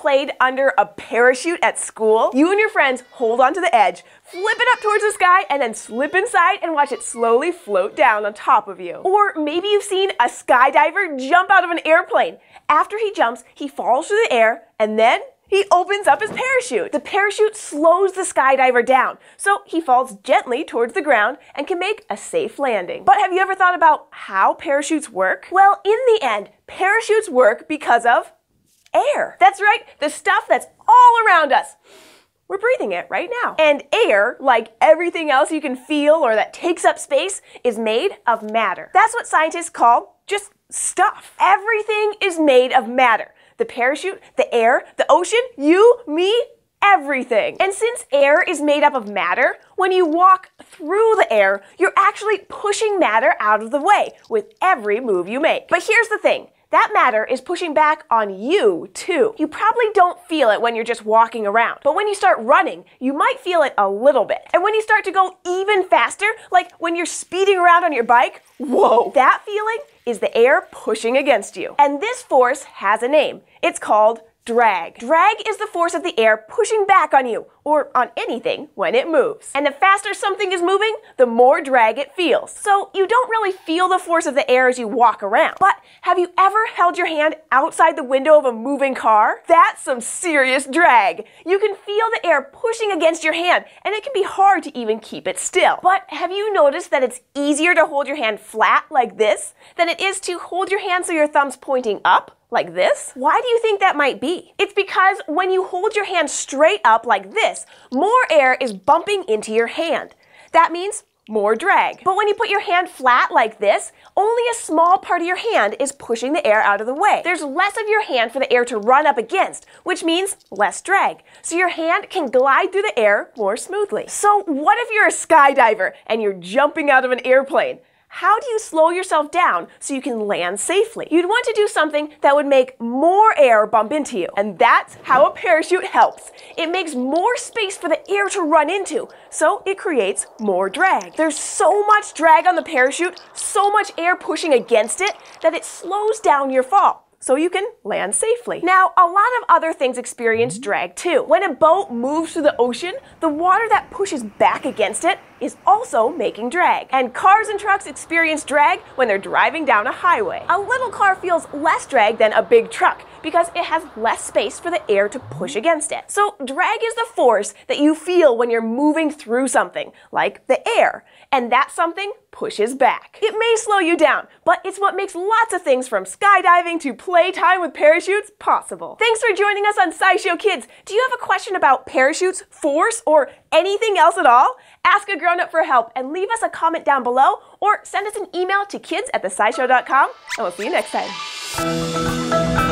played under a parachute at school? You and your friends hold onto the edge, flip it up towards the sky, and then slip inside and watch it slowly float down on top of you. Or maybe you've seen a skydiver jump out of an airplane. After he jumps, he falls through the air, and then he opens up his parachute. The parachute slows the skydiver down, so he falls gently towards the ground and can make a safe landing. But have you ever thought about how parachutes work? Well, in the end, parachutes work because of air. That's right, the stuff that's all around us. We're breathing it right now. And air, like everything else you can feel or that takes up space, is made of matter. That's what scientists call just stuff. Everything is made of matter. The parachute, the air, the ocean, you, me, everything. And since air is made up of matter, when you walk through the air, you're actually pushing matter out of the way with every move you make. But here's the thing. That matter is pushing back on you, too. You probably don't feel it when you're just walking around, but when you start running, you might feel it a little bit. And when you start to go even faster, like when you're speeding around on your bike, whoa, that feeling is the air pushing against you. And this force has a name. It's called drag. Drag is the force of the air pushing back on you, or on anything when it moves. And the faster something is moving, the more drag it feels. So you don't really feel the force of the air as you walk around. But have you ever held your hand outside the window of a moving car? That's some serious drag. You can feel the air pushing against your hand, and it can be hard to even keep it still. But have you noticed that it's easier to hold your hand flat like this than it is to hold your hand so your thumb's pointing up? Like this? Why do you think that might be? It's because when you hold your hand straight up like this, more air is bumping into your hand. That means more drag. But when you put your hand flat like this, only a small part of your hand is pushing the air out of the way. There's less of your hand for the air to run up against, which means less drag. So your hand can glide through the air more smoothly. So what if you're a skydiver and you're jumping out of an airplane? How do you slow yourself down so you can land safely? You'd want to do something that would make more air bump into you. And that's how a parachute helps. It makes more space for the air to run into, so it creates more drag. There's so much drag on the parachute, so much air pushing against it, that it slows down your fall, so you can land safely. Now, a lot of other things experience drag too. When a boat moves through the ocean, the water that pushes back against it is also making drag. And cars and trucks experience drag when they're driving down a highway. A little car feels less drag than a big truck because it has less space for the air to push against it. So drag is the force that you feel when you're moving through something, like the air, and that something pushes back. It may slow you down, but it's what makes lots of things from skydiving to playtime with parachutes possible. Thanks for joining us on SciShow Kids. Do you have a question about parachutes, force, or anything else at all? Ask a grown-up for help and leave us a comment down below, or send us an email to kids@thescishow.com, and we'll see you next time.